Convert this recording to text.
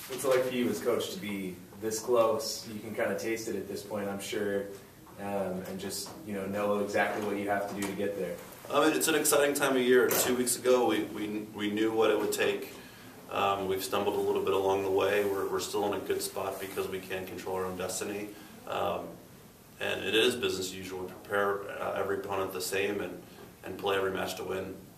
What's it like for you as coach to be this close? You can kind of taste it at this point, I'm sure, and just know exactly what you have to do to get there. I mean, it's an exciting time of year. 2 weeks ago, we knew what it would take. We've stumbled a little bit along the way. We're still in a good spot because we can control our own destiny. And it is business as usual. We prepare every opponent the same and play every match to win.